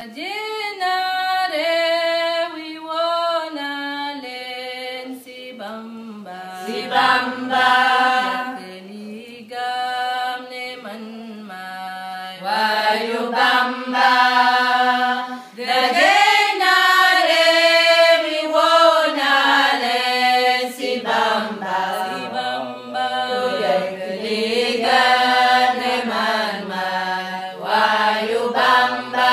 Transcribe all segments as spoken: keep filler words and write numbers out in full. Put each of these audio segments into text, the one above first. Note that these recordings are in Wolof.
Jenare wiwona len si Bamba, si Bamba, keligam ne manmay, wayu Bamba. Jenare wiwona len si Bamba, si Bamba, keligam ne manmay, wayu Bamba.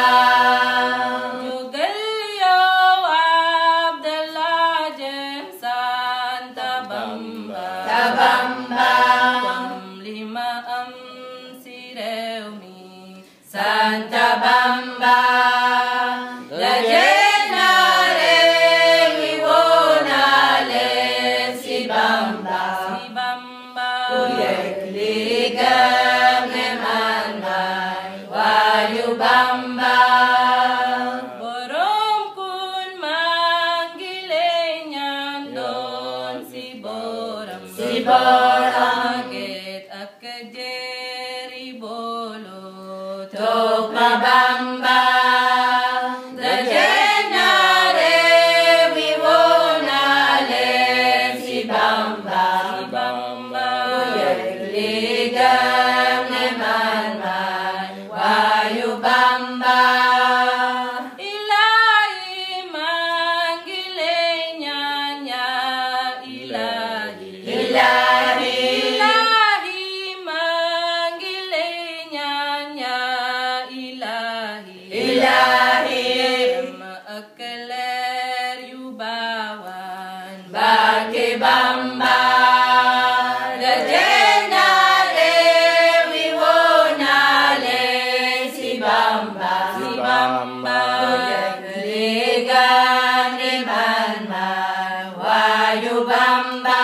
Bamba, lima am si Rewmi, Santa Bamba, la Jenare wiwona len si Bamba, si Bamba, keligam ne manmay, wayu Bamba. Borom kun manggilenyan don si Boram, si Boram, get akajeri bolo Tokma Bamba, la Jenare wiwona len si Bamba, si Bamba, keligam ne manmay, wayu Bamba. Ilahi manggilenyan ya ilahi, Ilahi, ilahi manggilenyan ya ilahi, Ilahi, maakaler yubawan bagi Bamba, la Jenare wiwona len si Bamba, si Bamba, keligam ne manmay, wayu Bamba.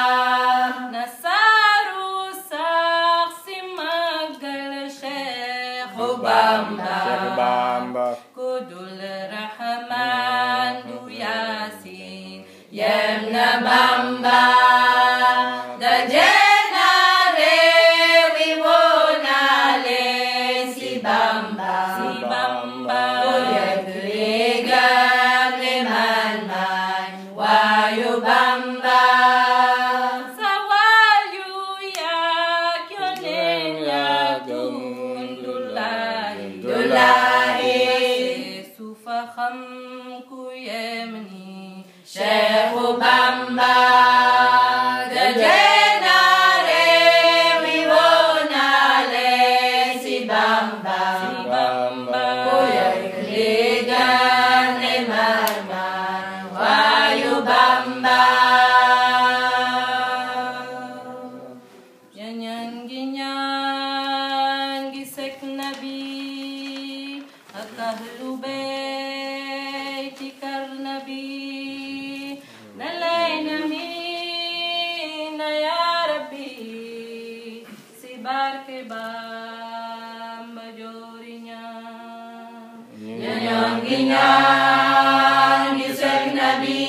nasarusak si Magal Sheikh Bamba, Bamba, Kudul Rahman du Yasin Yemna Bamba, la Jenare wiwona len si Bamba, si Bamba, keligam ne manmay, wayu Bamba. Sawayu yak yonen yakun dulahi, Dulahi, Sufaham ku yemni Sheikh Bamba, la Jenare wiwona len si Bamba, Bamba, keligam ne manmay, wayu Bamba. Yanyan ginyan gisek nabi akahlu bait ikar nabi nalay namin na ya Rabbi si barke Bamba jorinya Yanyan ginyan gisek nabi,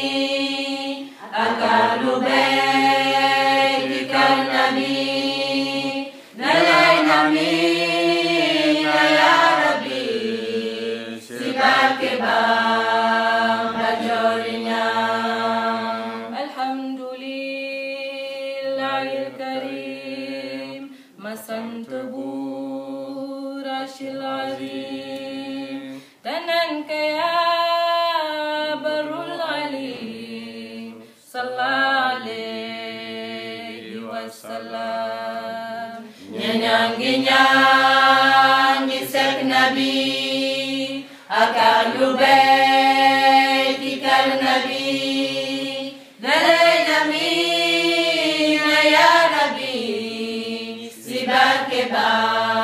akalubay ikar nabi, nalay namin na ya Rabbi, sibat ke Bamba jorinya. Alhamdulillahil karim masantubu rashil azim tanan kaya barul alim sallallahu alaihi wasallam Nyanyang ginyan gisek nabi, akalubay ikar nabi, nalay namin na ya Rabbi, sibat ke Bamba